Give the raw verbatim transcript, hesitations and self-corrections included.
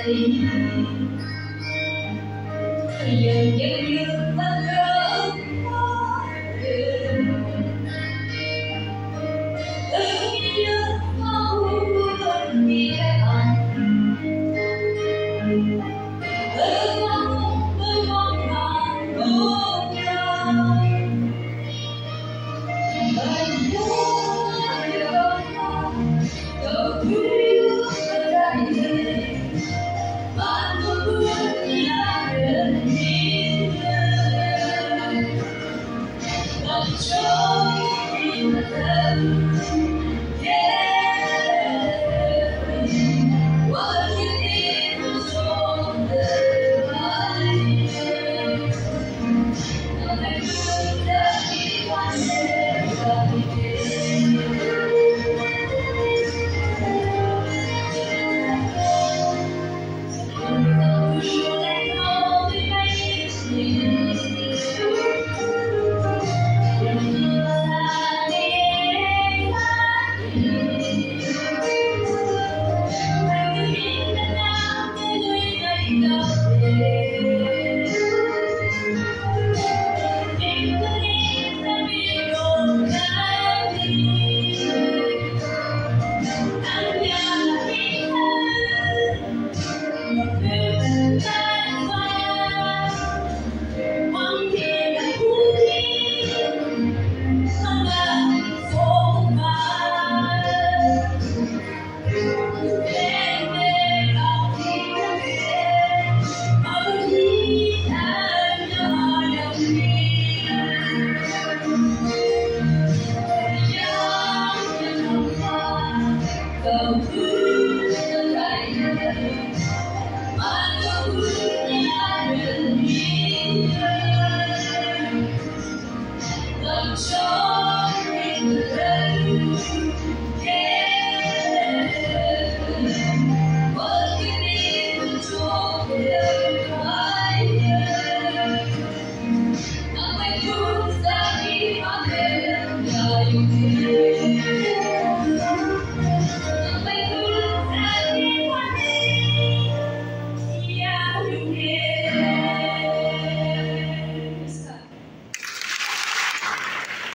dần dần như bắt gỡ ước như mau buồn vì cái anh ước mong ước mong mà ước nhau anh muốn được cầu cứu ở đây bạn muốn bước nhà gần đi ngập trôi tim thân go.